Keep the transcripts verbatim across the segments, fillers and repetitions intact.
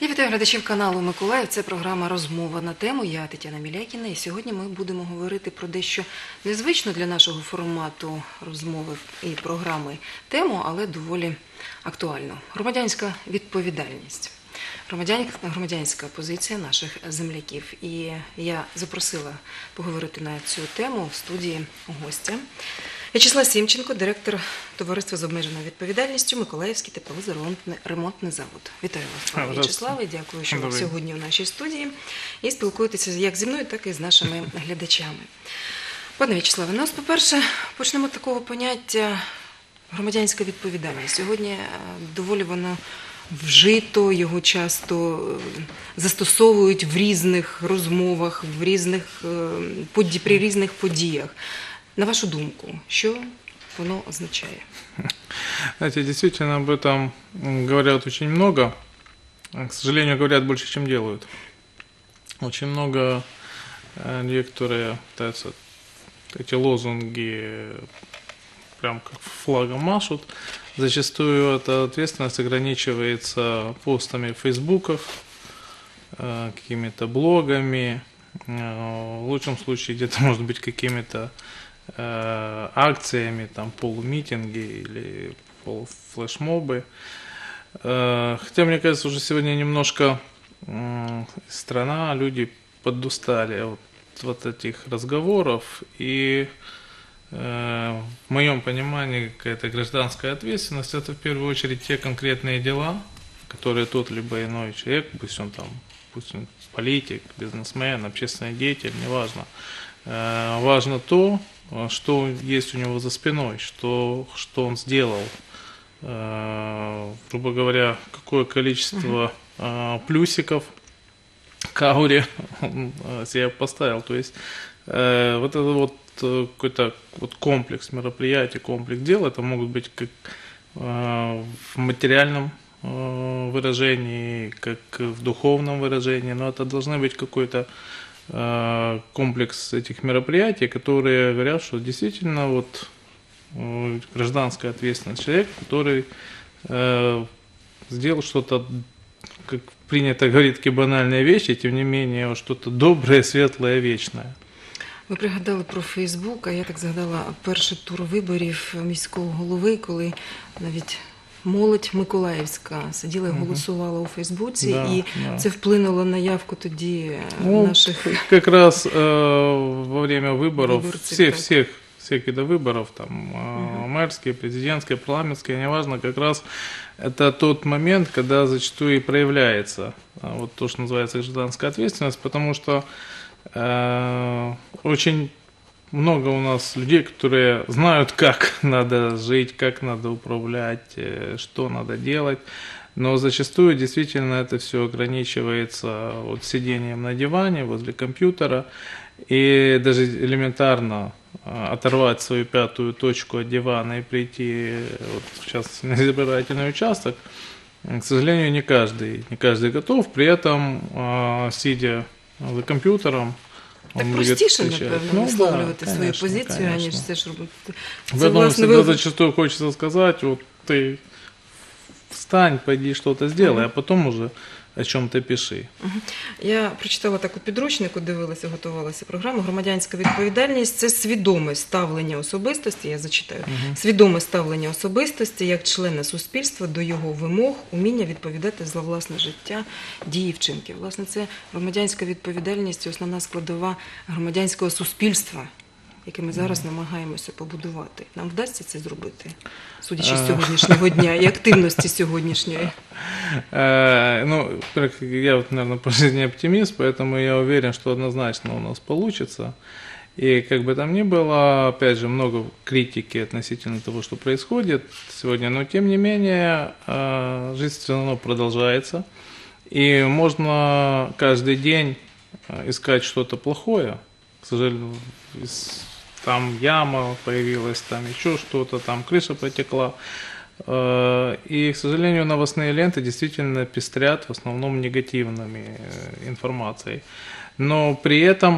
Я вітаю глядачів каналу Миколаїв. Це програма «Розмова на тему». Я Тетяна Мілякіна. І сьогодні ми будемо говорити про дещо незвично для нашого формату розмови і програми тему, але доволі актуальну. Громадянська відповідальність. Громадянська позиція наших земляків. І я запросила поговорити на цю тему в студії гостя. В'ячеслав Сімченко, директор товариства з обмеженою відповідальністю «Миколаївський тепловозоремонтний завод». Вітаю вас, пане В'ячеславе. Дякую, що ви сьогодні в нашій студії. І спілкуєтеся як зі мною, так і з нашими глядачами. Пане В'ячеславе, ну, по-перше, почнемо з такого поняття громадянська відповідальність. Сьогодні доволі воно вжито, його часто застосовують в різних розмовах, в різних, при різних подіях. На вашу думку, что оно означает? Знаете, действительно об этом говорят очень много. К сожалению, говорят больше, чем делают. Очень много людей, которые пытаются эти лозунги прям как флагом машут. Зачастую эта ответственность ограничивается постами в фейсбуках, какими-то блогами, в лучшем случае где-то, может быть, какими-то акциями, там, полумитинги или полуфлешмобы. Хотя, мне кажется, уже сегодня немножко страна, люди подустали от вот этих разговоров, и в моем понимании какая-то гражданская ответственность — это в первую очередь те конкретные дела, которые тот либо иной человек, пусть он там, пусть он политик, бизнесмен, общественный деятель, неважно, важно то, что есть у него за спиной, что, что он сделал, э, грубо говоря, какое количество э, плюсиков к ауре он себе поставил. То есть э, вот это вот какой-то вот комплекс мероприятий, комплекс дел, это могут быть как э, в материальном э, выражении, как в духовном выражении, но это должны быть какой-то комплекс этих мероприятий, которые говорят, что действительно вот гражданская ответственность человека, который э, сделал что-то, как принято говорить, такие банальные вещи, тем не менее что-то доброе, светлое, вечное. Ви пригадали про Фейсбук, а я так згадала перший тур виборів міського голови, коли навіть молодь миколаївська сиділа і голосувала у Фейсбуці, да, і да. Це вплинуло на явку тоді ну, наших... Как раз э, во время выборов, всех, всех, всех видов выборов, там, uh-huh. мэрские, президентские, парламентские, неважно, как раз это тот момент, когда зачастую и проявляется вот то, что называется гражданская ответственность, потому что э, очень... много у нас людей, которые знают, как надо жить, как надо управлять, что надо делать, но зачастую действительно это все ограничивается вот сидением на диване возле компьютера, и даже элементарно оторвать свою пятую точку от дивана и прийти вот сейчас на избирательный участок, к сожалению, не каждый, не каждый готов, при этом сидя за компьютером. Так простіше, напевно, ну, висловлювати да, свою конечно, позицію, конечно. Аніж все ж робити. В одном всегда ви... зачастую хочется сказать, вот ты встань, пойди что-то сделай, uh-huh. а потом уже о чому-то пиши. Uh-huh. Я прочитала таку підручнику, дивилася, готувалася програму. Громадянська відповідальність – це свідоме ставлення особистості, я зачитаю, uh-huh. свідоме ставлення особистості як члена суспільства до його вимог, уміння відповідати за власне життя, дії, вчинки. Власне, це громадянська відповідальність – основна складова громадянського суспільства, яке ми зараз намагаємося побудувати. Нам вдасться це зробити, судячи з сьогоднішнього дня і активності сьогоднішньої? Ну, я, вот, наверное, по жизни оптимист, поэтому я уверен, что однозначно у нас получится. И как бы там ни было, опять же, много критики относительно того, что происходит сегодня, но тем не менее жизнь все равно продолжается. И можно каждый день искать что-то плохое, к сожалению, там яма появилась, там еще что-то, там крыша протекла. И, к сожалению, новостные ленты действительно пестрят в основном негативными информацией. Но при этом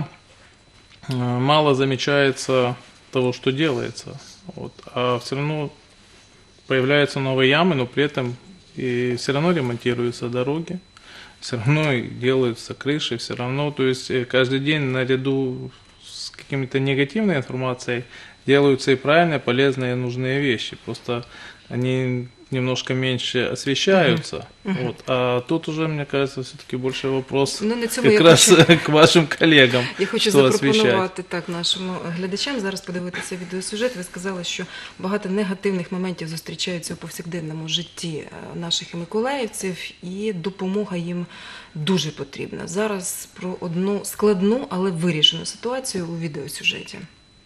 мало замечается того, что делается. Вот. А все равно появляются новые ямы, но при этом и все равно ремонтируются дороги. все равно и делаются крыши, все равно, то есть э, каждый день наряду с какими-то негативной информацией делаются и правильные, полезные, нужные вещи. Просто они немножко меньше освещаются. Мгм. Вот. А тут уже, мне кажется, все-таки больше вопрос Ну, на цьому как я раз хочу- к вашим коллегам. Я хочу що освіщать. запропонувати так нашим глядачам зараз подивитися відеосюжет. Ви сказали, що багато негативних моментів зустрічаються у повсякденному житті е, наших і миколаївців, і допомога їм дуже потрібна. Зараз про одну складну, але вирішену ситуацію у відеосюжеті.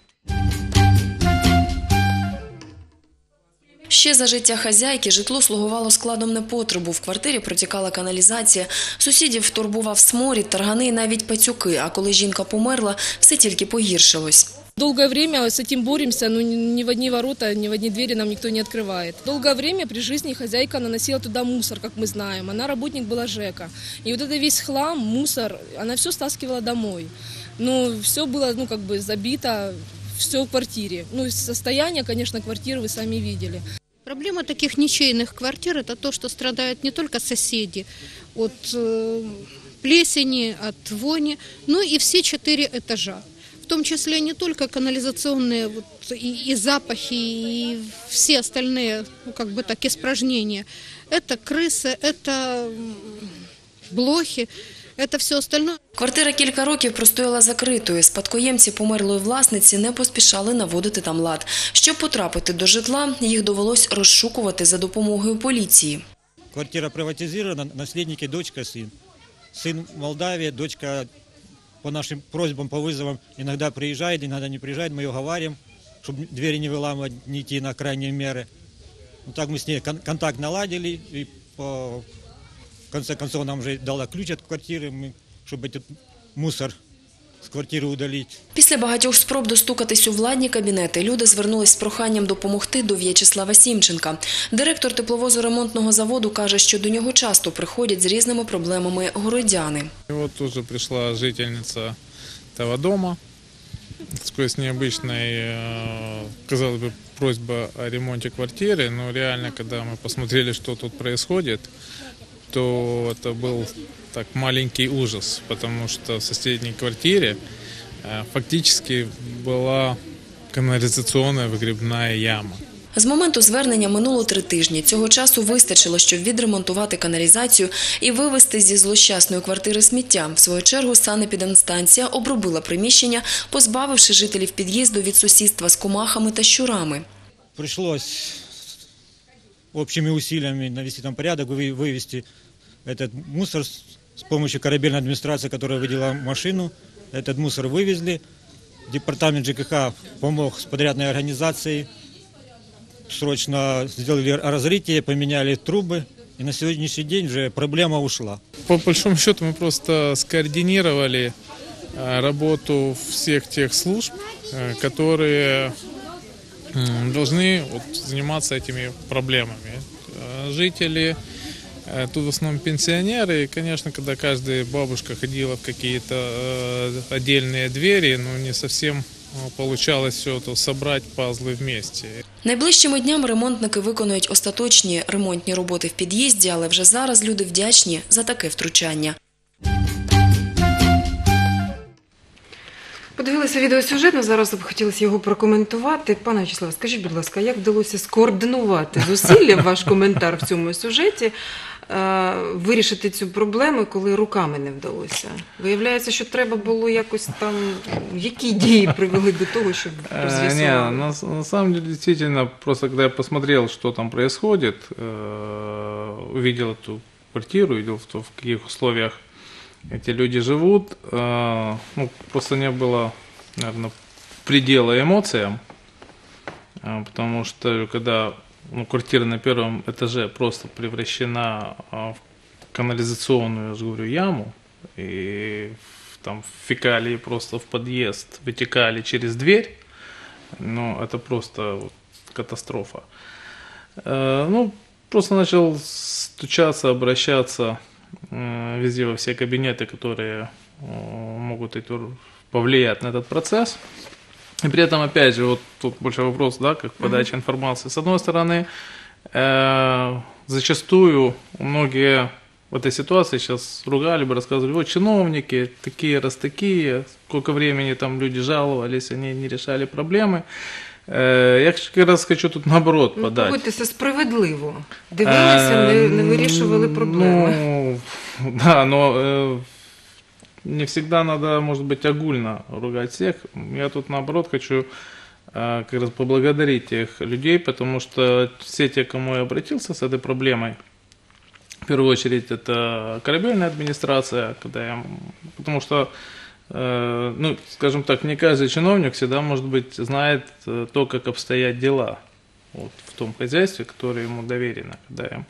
Ще за життя хазяйки житло слугувало складом непотребу. В квартирі протікала каналізація, сусідів турбував сморід, таргани і навіть пацюки. А коли жінка померла, все тільки погіршилось. Долгое время с этим боремся, но ни в одни ворота, ни в одни двери нам никто не открывает. Долгое время при жизни хозяйка наносила туда мусор, как мы знаем. Она работник была ЖЭКа. И вот это весь хлам, мусор, она все стаскивала домой. Ну, все было, ну, как бы забито, все в квартире. Ну, состояние, конечно, квартиры вы сами видели. Проблема таких ничейных квартир – это то, что страдают не только соседи от э, плесени, от вони, но и все четыре этажа. В том числе не только канализационные вот, и, и запахи, и все остальные, ну, как бы так, испражнения. Это крысы, это м, блохи, это все остальное. Квартира кілька років простояла закритою. Спадкоємці померлої власниці не поспішали наводити там лад. Щоб потрапити до житла, їх довелось розшукувати за допомогою поліції. Квартира приватизирована, наследники дочка, сын. Сын в Молдавии, дочка по нашим просьбам, по вызовам иногда приезжает, иногда не приезжает, мы ее говорим, чтобы двери не выламывать, не идти на крайние меры. Вот так мы с ней кон- контакт наладили, и по... в конце концов нам уже дала ключ от квартиры, мы, чтобы этот мусор з квартири удалити. Після багатьох спроб достукатись у владні кабінети, люди звернулись з проханням допомогти до В'ячеслава Сімченка. Директор тепловозоремонтного заводу каже, що до нього часто приходять з різними проблемами городяни. И вот тоже пришла жительница этого дома с такой с необычной, э, казалось бы, просьба о ремонте квартиры, но реально, когда мы посмотрели, что тут происходит, то это был так маленький ужас, потому что в соседней квартире э, фактически была канализационная выгребная яма. З моменту звернення минуло три тижні. Цього часу вистачило, щоб відремонтувати каналізацію і вивезти зі злощасної квартири сміття. В свою чергу санепідемстанція обробила приміщення, позбавивши жителів під'їзду від сусідства з комахами та щурами. Пришлось общими усилиями навести там порядок, вы- вывести этот мусор с с помощью корабельной администрации, которая выделила машину. Этот мусор вывезли. Департамент ЖКХ помог с подрядной организацией. Срочно сделали разрытие, поменяли трубы. И на сегодняшний день уже проблема ушла. По большому счету мы просто скоординировали э, работу всех тех служб, э, которые м, должны вот заниматься этими проблемами. Э, Жители, э, тут в основном пенсионеры, и, конечно, когда каждая бабушка ходила в какие-то э, отдельные двери, ну, не совсем э, получалось все это собрать пазлы вместе. Найближчими днями ремонтники виконують остаточні ремонтні роботи в під'їзді, але вже зараз люди вдячні за таке втручання. Подивилися відеосюжет, ну, зараз б хотілося його прокоментувати. Пане В'ячеславе, скажіть, будь ласка, як вдалося скоординувати зусилля, ваш коментар в цьому сюжеті, е, вирішити цю проблему, коли руками не вдалося? Виявляється, що треба було якось там, які дії привели до того, щоб Э, розв'ясували? Не, на, на самом деле, действительно, просто когда я посмотрел, что там происходит, э, увидел эту квартиру, увидел, в, то, в каких условиях эти люди живут, э, ну, просто не было, наверное, предела эмоциям, э, потому что когда ну, квартира на первом этаже просто превращена э, в канализационную, я же говорю, яму, и там фекалии просто в подъезд вытекали через дверь, ну, это просто вот катастрофа. Э, ну, просто начал стучаться, обращаться э, везде во все кабинеты, которые э, могут эту- повлиять на этот процесс. И при этом, опять же, вот тут больше вопрос, да, как подача информации. С одной стороны, э, зачастую многие в этой ситуации сейчас ругали бы, рассказывали, вот чиновники такие, раз такие, сколько времени там люди жаловались, они не решали проблемы. Э, Я как раз хочу тут наоборот Ну, подать. погодьтеся, справедливо. Дивилися, не, не вирішували проблеми. Ну, да, но э, не всегда надо, может быть, огульно ругать всех. Я тут наоборот хочу э, как раз поблагодарить тех людей, потому что все те, к кому я обратился с этой проблемой, в первую очередь это корабельная администрация, когда я, потому что, э, ну, скажем так, не каждый чиновник всегда, может быть, знает э, то, как обстоят дела вот, в том хозяйстве, которое ему доверено. Когда я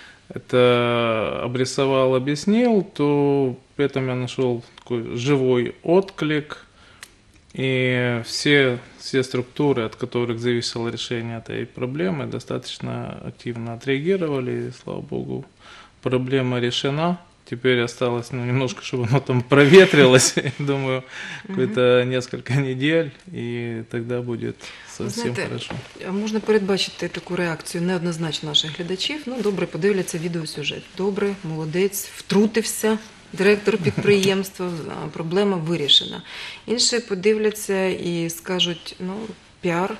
это обрисовал, объяснил, то при этом я нашел такой живой отклик, и все, все структуры, от которых зависело решение этой проблемы, достаточно активно отреагировали, и, слава богу, проблема решена. Теперь осталось ну, немножко, чтобы оно там проветрилось, думаю, какое-то несколько недель, и тогда будет совсем Знаєте, хорошо. а можна передбачити таку реакцію неоднозначно наших глядачів. Ну, добре, подивляться відеосюжет. Добре, молодець, втрутився директор підприємства, а проблема вирішена. Інші подивляться і скажуть, ну, піар,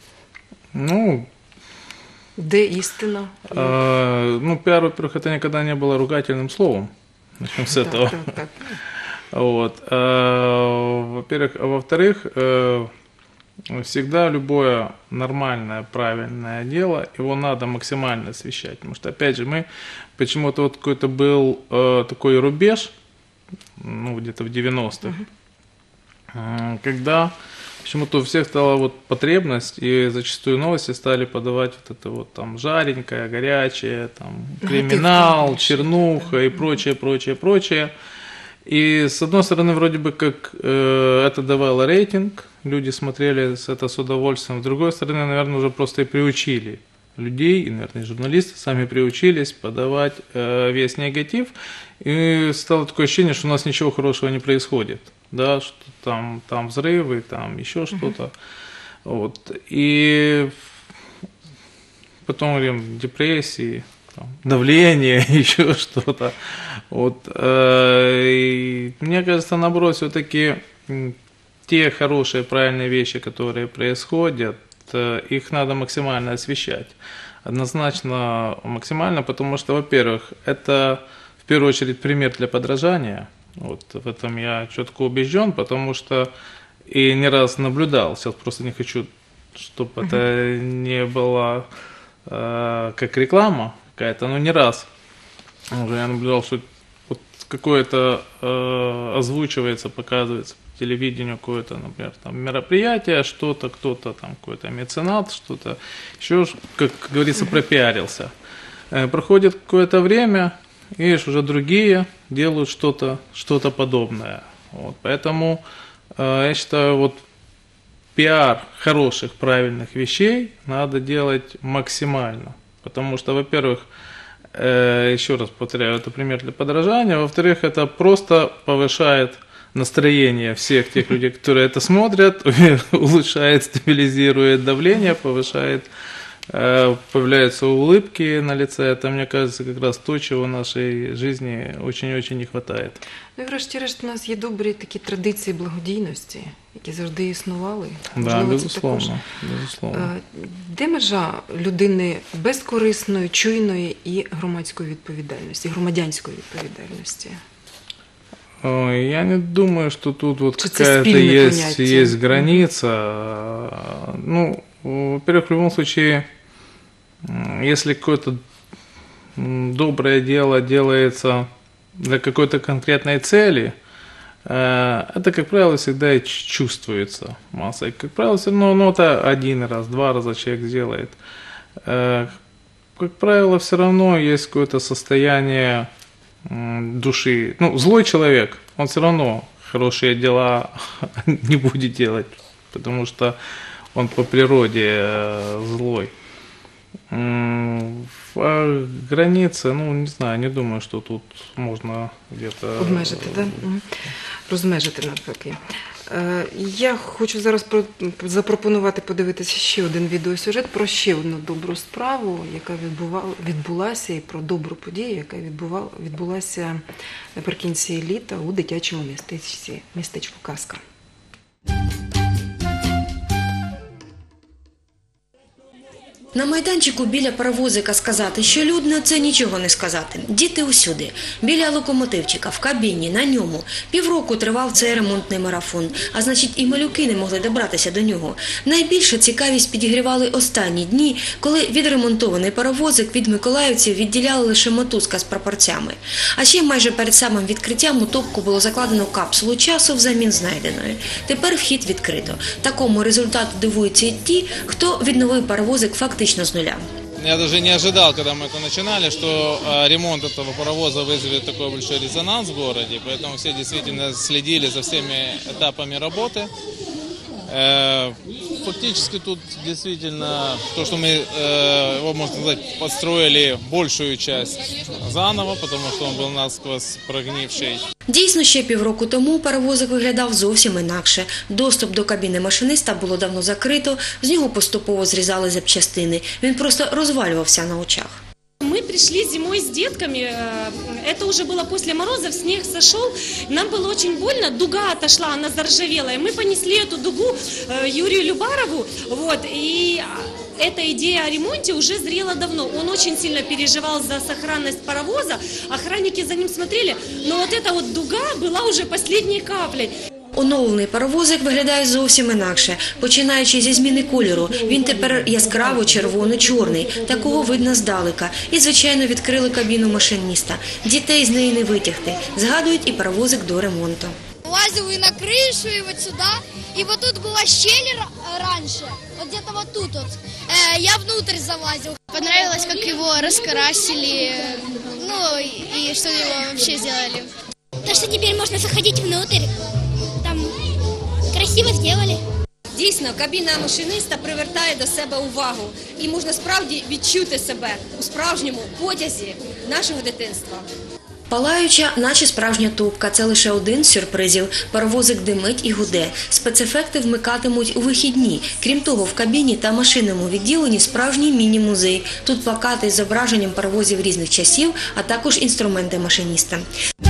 Ну, де істина? а, ну, пиар, во-первых, это никогда не было ругательным словом. Начнем с этого. Так, так, так. Вот. А, во-первых, а во-вторых, э, всегда любое нормальное, правильное дело, его надо максимально освещать. Потому что, опять же, мы почему-то вот какой-то был э, такой рубеж, ну, где-то в девяностых, э, когда почему-то у всех стала вот потребность, и зачастую новости стали подавать вот это вот там жаренькое, горячее, там криминал, Негатив, чернуха да. и прочее, прочее, прочее. И с одной стороны, вроде бы как э, это давало рейтинг, люди смотрели с- это с удовольствием, с другой стороны, наверное, уже просто и приучили людей, и, наверное, и журналисты сами приучились подавать э, весь негатив, и стало такое ощущение, что у нас ничего хорошего не происходит, да, что там, там взрывы, там еще что-то, вот, и потом говорим, депрессии, там, давление, еще что-то. Вот, э, и мне кажется, наоборот, все-таки те хорошие, правильные вещи, которые происходят, э, их надо максимально освещать. Однозначно максимально, потому что, во-первых, это в первую очередь пример для подражания. Вот в этом я четко убежден, потому что и не раз наблюдал, сейчас просто не хочу, чтобы это не было э, как реклама какая-то, но не раз уже я наблюдал, что вот какое-то э, озвучивается, показывается по телевидению какое-то, например, там мероприятие, что-то, кто-то там какой-то меценат, что-то еще, как говорится, пропиарился. Э, проходит какое-то время, и видишь, уже другие делают что-то, что-то подобное. Вот, поэтому э, я считаю, вот пиар хороших, правильных вещей надо делать максимально. Потому что, во-первых, э, еще раз повторяю, это пример для подражания. Во-вторых, это просто повышает настроение всех тех людей, которые это смотрят, улучшает, стабилизирует давление, повышает, э, появляются улыбки на лице. Это, мне кажется, как раз то, чего в нашей жизни очень-очень не хватает. Ну і врешті-решт у нас є добрі такі традиції благодійності, які завжди існували. Да, Можливо, це безусловно, також. безусловно. Е, Де межа людини безкорисної, чуйної і громадської відповідальності, громадянської відповідальності? Ой, я не думаю, что тут вот Что это какая-то спильное есть, понятие. есть граница. Ну, во-первых, в любом случае, м, если какое-то м, доброе дело делается для какой-то конкретной цели, э, это, как правило, всегда и ч- чувствуется массой. Как правило, все равно ну, это один раз, два раза человек сделает. Э, Как правило, все равно есть какое-то состояние м, души. Ну, злой человек, он все равно хорошие дела не будет делать, потому что он по природе э, злой. М, А границы, ну, не знаю, не думаю, что тут можно где-то... Обмежити, да? Мгм. Розмежити навпаки. Е, Я хочу зараз про- запропонувати подивитися ще один відеосюжет про ще одну добру справу, яка відбувала, відбулася, і про добру подію, яка відбувала, відбулася наприкінці літа у дитячому містечці, містечку Казка. На майданчику біля паровозика сказати, що людно, це нічого не сказати. Діти усюди. Біля локомотивчика, в кабіні, на ньому. Півроку тривав цей ремонтний марафон, а значить і малюки не могли добратися до нього. Найбільше цікавість підігрівали останні дні, коли відремонтований паровозик від миколаївців відділяли лише мотузка з прапорцями. А ще майже перед самим відкриттям у топку було закладено капсулу часу взамін знайденої. Тепер вхід відкрито. Такому результату дивуються і ті, хто відновив паровозик фактично с нуля. Я даже не ожидал, когда мы это начинали, что э, ремонт этого паровоза вызовет такой большой резонанс в городе, поэтому все действительно следили за всеми этапами работы. Э, фактически тут действительно то, что мы, э, его, можно сказать, построили большую часть заново, потому что он был насквозь прогнивший. Дійсно, ще півроку тому паровозик виглядав зовсім інакше. Доступ до кабіни машиниста було давно закрито, з нього поступово зрізали запчастини. Він просто розвалювався на очах. Мы пришли зимой с детками, это уже было после морозов, снег сошел, нам было очень больно, дуга отошла, она заржавела, и мы понесли эту дугу Юрию Любарову, вот, и эта идея о ремонте уже зрела давно, он очень сильно переживал за сохранность паровоза, охранники за ним смотрели, но вот эта вот дуга была уже последней каплей. Оновлений паровозик виглядає зовсім інакше. Починаючи зі зміни кольору, він тепер яскраво червоно-чорний. Такого видно здалека. І, звичайно, відкрили кабіну машиніста. Дітей з неї не витягти. Згадують і паровозик до ремонту. Лазил и на крышу, и вот сюда. И вот тут была щель раньше, вот где-то вот тут вот. Э, я внутрь залазил. Понравилось, как его раскрасили, ну и что его вообще сделали. То, что теперь можно заходить внутрь. Там красиво сделали. Дійсно, кабіна машиниста привертає до себе увагу і можна справді відчути себе у справжньому потязі нашого дитинства. Палаюча, наче справжня топка. Це лише один з сюрпризів. Паровозик димить і гуде. Спецефекти вмикатимуть у вихідні. Крім того, в кабіні та машинному відділенні справжній міні-музей. Тут плакати з зображенням паровозів різних часів, а також інструменти машиніста.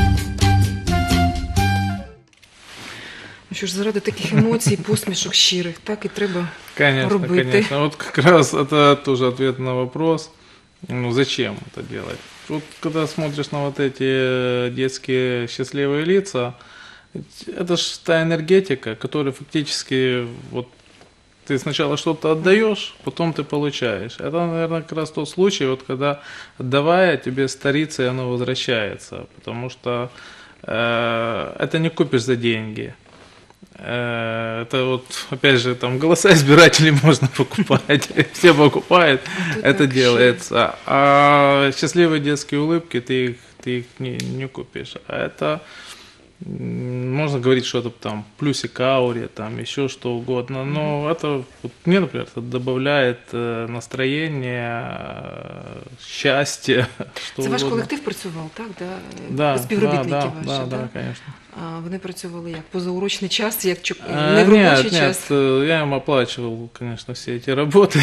Що ж, заради таких емоцій, посмішок щирих, так і треба Конечно, робити. конечно. Вот как раз это тоже ответ на вопрос, ну зачем это делать. Вот когда смотришь на вот эти детские счастливые лица, это же та энергетика, которая фактически вот ты сначала что-то отдаешь, потом ты получаешь. Это, наверное, как раз тот случай, вот когда отдавая, тебе старится и оно возвращается, потому что э, это не купишь за деньги. Это вот, опять же, там голоса избирателей можно покупать, все покупают, это делается. А счастливые детские улыбки, ты их, ты их не, не купишь. А это, можно говорить что-то там, плюсик ауре, там, еще что угодно. Но это, вот, мне, например, это добавляет настроение, счастье, что Це ваш угодно. колектив працював, так? Да? Да, Співробітники да, ваші, да, да? да, конечно. А вони працювали як? Позаурочний час, як чу- А, не в робочий нет, час? нет, я им оплачивал, конечно, все эти работы.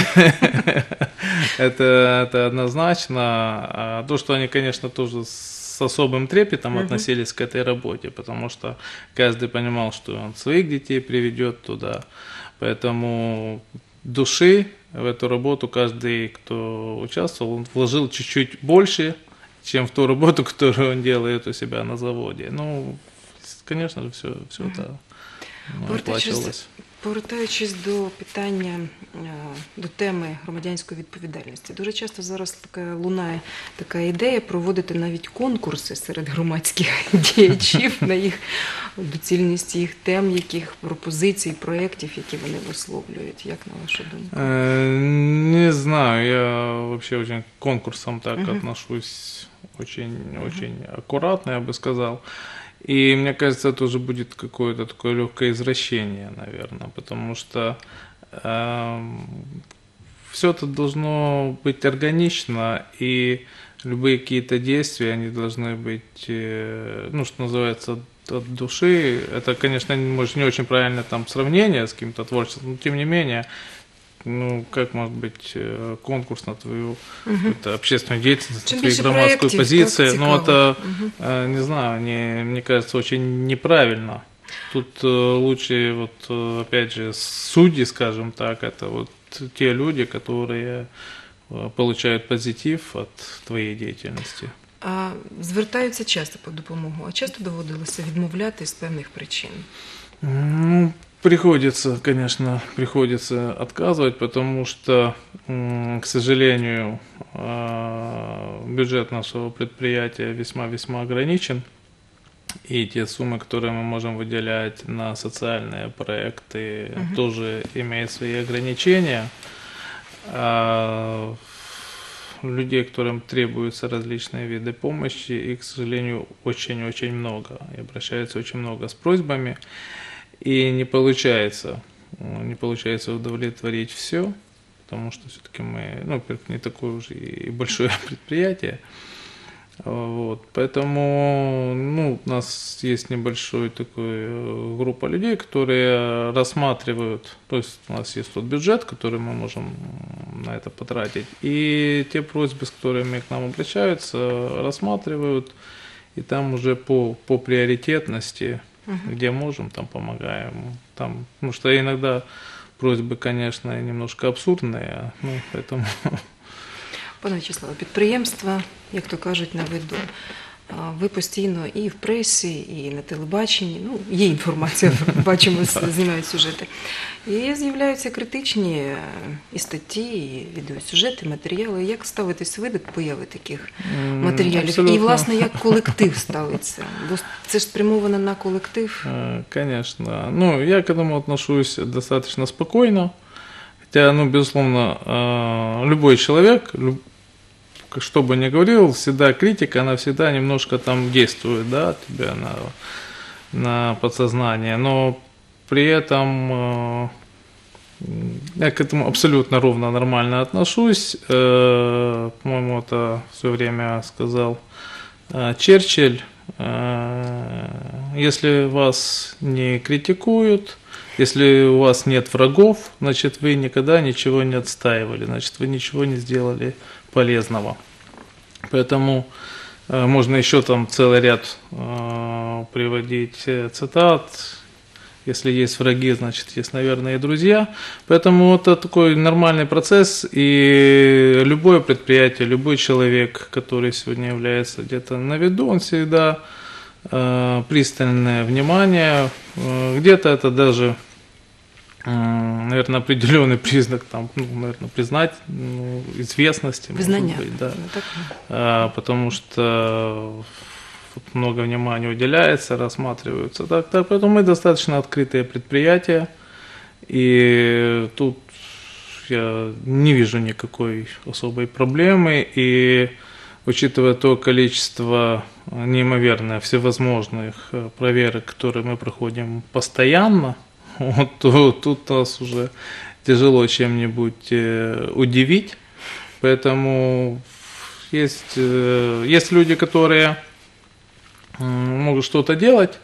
это, это однозначно. А то, что они, конечно, тоже с особым трепетом относились к этой работе, потому что каждый понимал, что он своих детей приведет туда. Поэтому души в эту работу каждый, кто участвовал, он вложил чуть-чуть больше, чем в ту работу, которую он делает у себя на заводе. Ну, конечно же, все, все это ну, Повертаючись, оплачивалось. повертаючись до питання, е, до теми громадянської відповідальності, дуже часто зараз така лунає така ідея проводити навіть конкурси серед громадських діячів на їх доцільність їх тем, яких пропозицій, проєктів, які вони висловлюють. Як на вашу думку? Э, Не знаю, я вообще очень к конкурсам так Мгм. отношусь очень, очень аккуратно, я бы сказал. И мне кажется, это уже будет какое-то такое легкое извращение, наверное, потому что эм, все это должно быть органично, и любые какие-то действия, они должны быть, э, ну, что называется, от, от души. Это, конечно, может, не очень правильное там сравнение с каким-то творчеством, но тем не менее, ну, как может быть э, конкурс на твою какую-то общественную деятельность, Чем на твою больше громадскую проектів, позицию, так, но цікаво. это, Мгм. э, не знаю, не, мне кажется, очень неправильно. Тут э, лучше, вот, э, опять же, судьи, скажем так, это вот те люди, которые э, получают позитив от твоей деятельности. А звертаються часто по допомогу, а часто доводилося відмовляти з певних причин. Ну, приходится, конечно, приходится отказывать, потому что, м, к сожалению, э, бюджет нашего предприятия весьма-весьма ограничен. И те суммы, которые мы можем выделять на социальные проекты, Мгм. тоже имеют свои ограничения. А людей, которым требуются различные виды помощи, их, к сожалению, очень-очень много. И обращаются очень много с просьбами. И не получается, не получается удовлетворить все, потому что все-таки мы, ну, во-первых, не такое уже и большое предприятие. Вот, поэтому, ну, у нас есть небольшой такой э, группа людей, которые рассматривают, то есть у нас есть тот бюджет, который мы можем на это потратить, и те просьбы, с которыми к нам обращаются, рассматривают, и там уже по, по приоритетности, где можем, там помогаем, там, потому что иногда просьбы, конечно, немножко абсурдные, ну, поэтому... Пане Вячеславе, підприємства, як то кажуть, на виду. А ви постійно і в пресі, і на телебаченні, ну, є інформація, бачимо, знімають сюжети. І з'являються критичні е, і статті, і відеосюжети, матеріали. Як ставитесь ви до появи таких М, матеріалів? І, абсолютно. власне, як колектив ставиться? Бо це ж спрямовано на колектив. Э, Конечно. Ну, я к этому отношусь достаточно спокойно. Хотя, ну, безусловно, э, любой человек, люб- что бы ни говорил, всегда критика, она всегда немножко там действует, да, тебя на, на подсознание. Но при этом э, я к этому абсолютно ровно, нормально отношусь. Э, По-моему, это все время сказал э, Черчилль. Э, Если вас не критикуют, если у вас нет врагов, значит, вы никогда ничего не отстаивали, значит, вы ничего не сделали полезного. Поэтому э, можно еще там целый ряд э, приводить э, цитат. Если есть враги, значит, есть, наверное, и друзья. Поэтому это такой нормальный процесс, и любое предприятие, любой человек, который сегодня является где-то на виду, он всегда э, пристальное внимание. Э, где-то это даже, э, наверное, определенный признак, там, ну, наверное, признать, ну, известности. может Визнання. быть, да. Ну, так. А, потому что вот много внимания уделяется, рассматриваются. Так, так, поэтому мы достаточно открытые предприятия, и тут я не вижу никакой особой проблемы, и учитывая то количество неимоверное всевозможных э, проверок, которые мы проходим постоянно, вот, то тут нас уже тяжело чем-нибудь э, удивить. Поэтому есть, э, есть люди, которые м, могут что-то делать,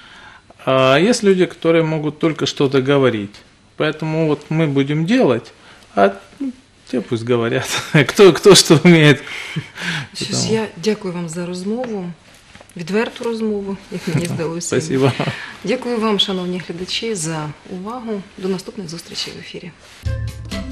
а есть люди, которые могут только что-то говорить. Поэтому вот мы будем делать, а ну, те пусть говорят, кто, кто что умеет. Що ж, Потому- я дякую вам за розмову, відверту розмову, як мені здалося. Спасибо. Дякую вам, шановні глядачі, за увагу. До наступних зустрічей в ефірі.